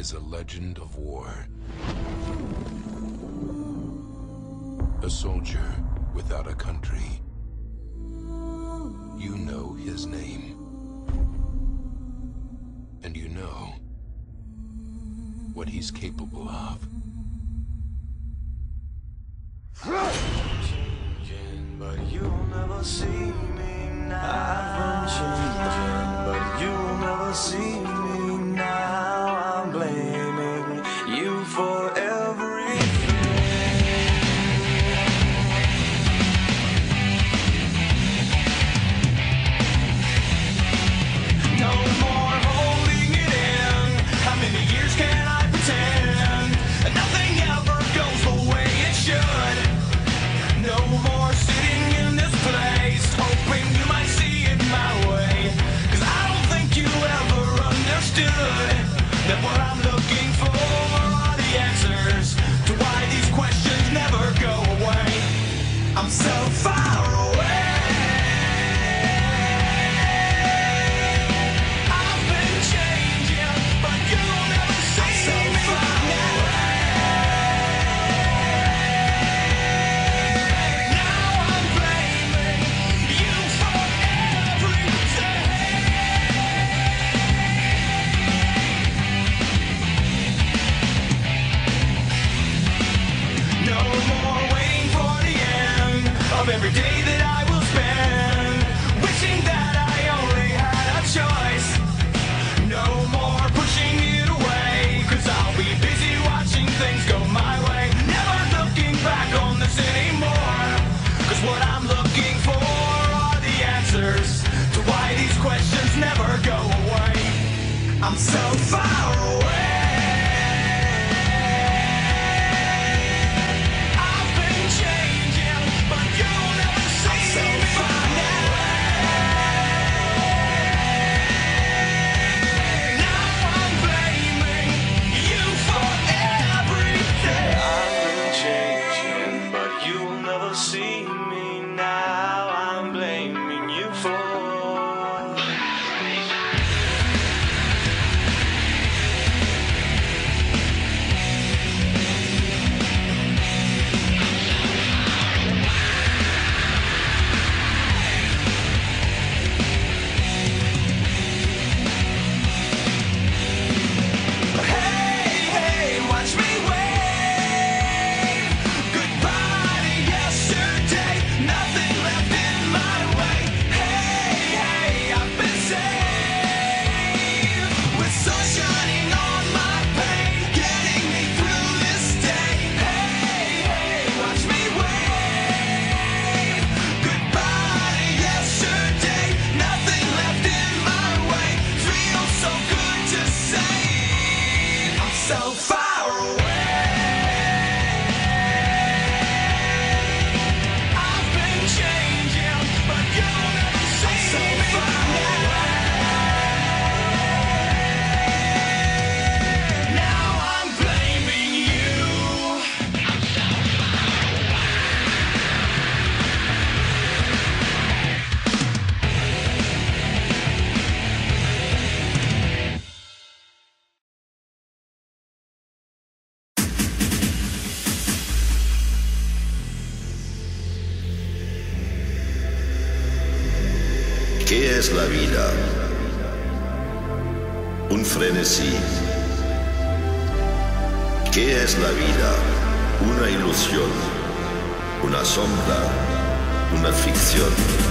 is a legend of war. A soldier without a country. You know his name. And you know what he's capable of. Changing, but you'll never see me now. I've been changing, but you'll never see me now. I'm blaming you for everything. No more holding it in. How many years can I pretend? Nothing ever goes the way it should. No more sitting in this place, hoping you might see it my way. 'Cause I don't think you ever understood that what I'm looking for are the answers to why these questions never go away. I'm so far away. I've been changing, but you'll never see me now. Now I'm blaming you for everything. No more waiting for the end of every day that I will spend, wishing that I only had a choice. No more pushing it away, 'cause I'll be busy watching things go my way. Never looking back on this anymore, 'cause what I'm looking for are the answers to why these questions never go away. I'm so far away. I've been changing, but you'll never see me now. Now I'm blaming you for everything. I've been changing, but you'll never see me now. I'm blaming you for. Hey, hey, watch me wave goodbye to yesterday. Nothing left in my way. Hey, hey, I've been saved with sun shining on my pain, getting me through this day. Hey, hey, watch me wave goodbye to yesterday. Nothing left in my way. Feels so good to say I'm so far away. I've been changing, but you'll never see me now. Now I'm blaming you. ¿Qué es la vida? Un frenesí. ¿Qué es la vida? Una ilusión, una sombra, una ficción.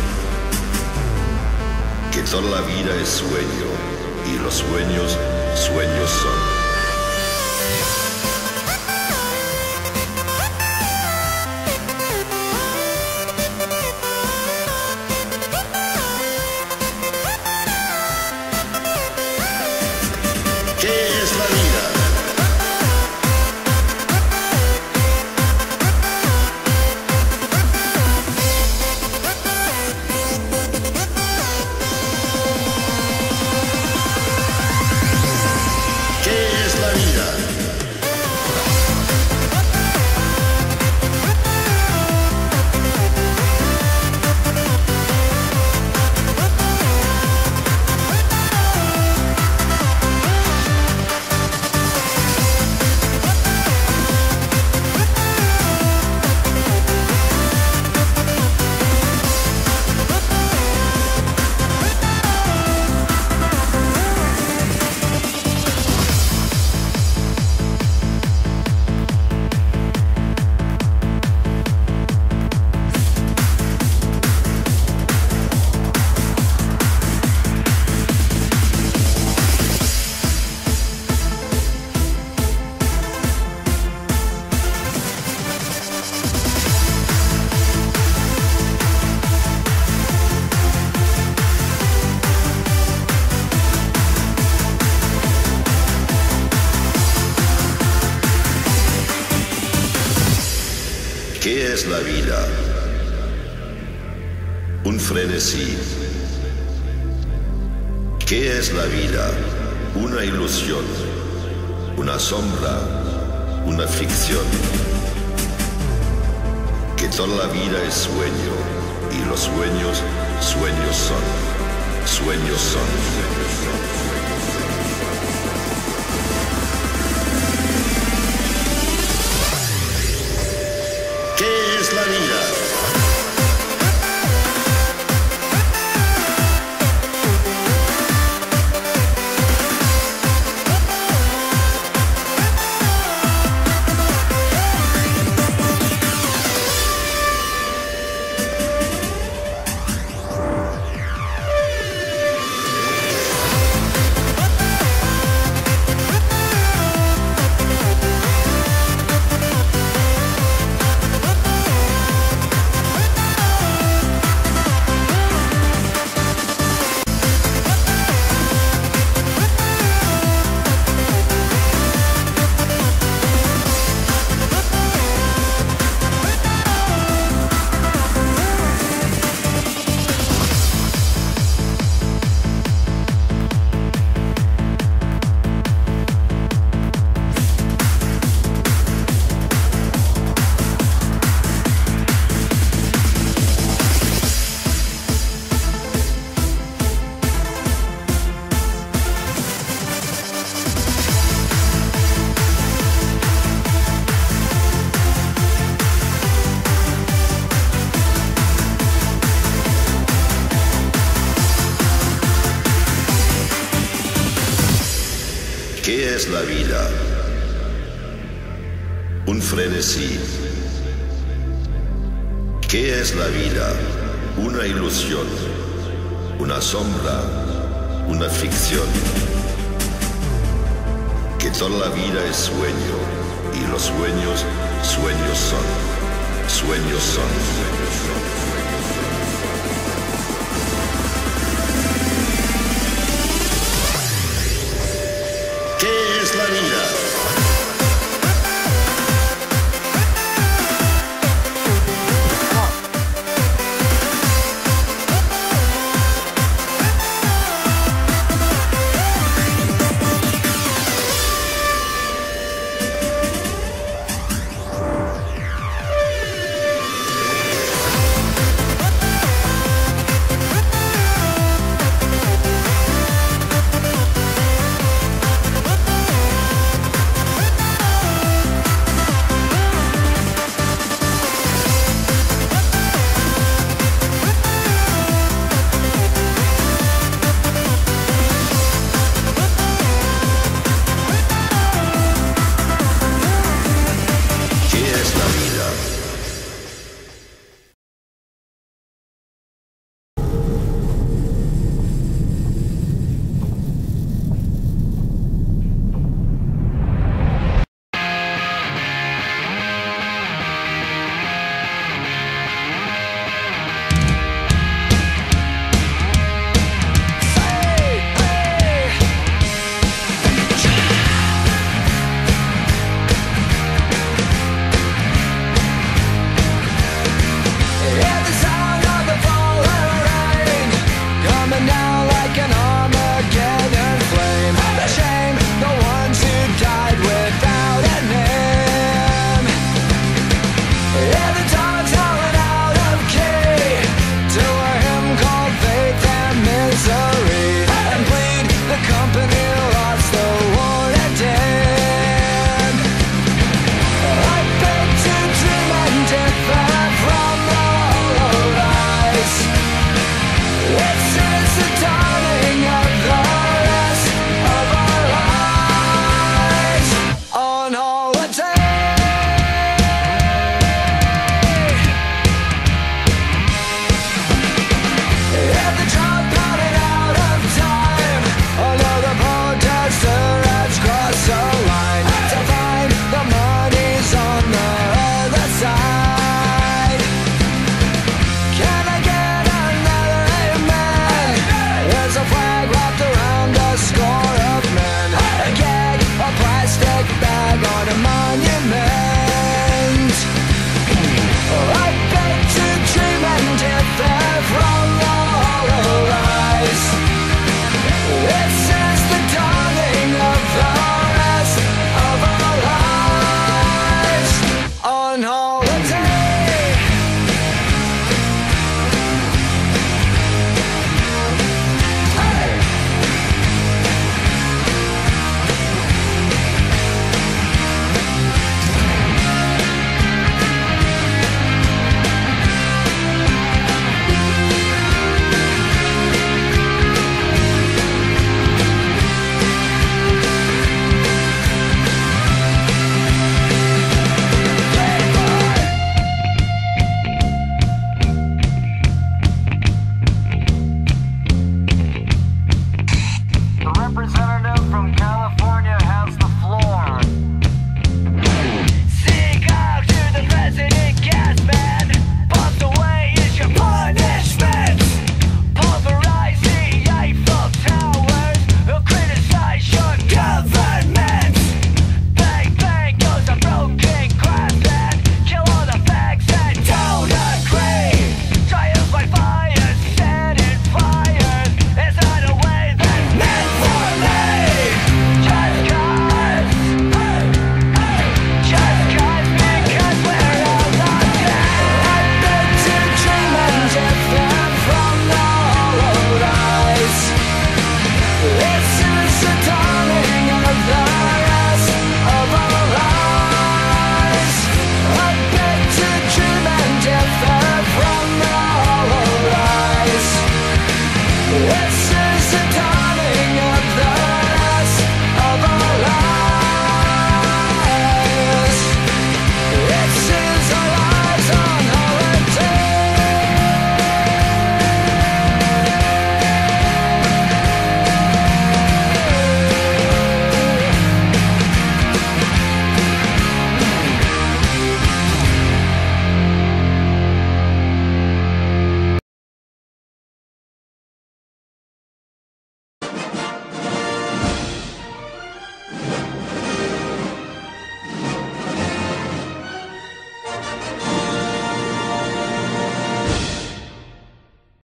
Que toda la vida es sueño y los sueños, sueños son. ¿Qué es la vida? ¿Qué es la vida? Un frenesí. ¿Qué es la vida? Una ilusión, una sombra, una ficción. Que toda la vida es sueño y los sueños, sueños son, sueños son. ¿Qué es la vida? ¿Qué es la vida? Un frenesí. ¿Qué es la vida? Una ilusión, una sombra, una ficción. Que toda la vida es sueño y los sueños, sueños son, sueños son.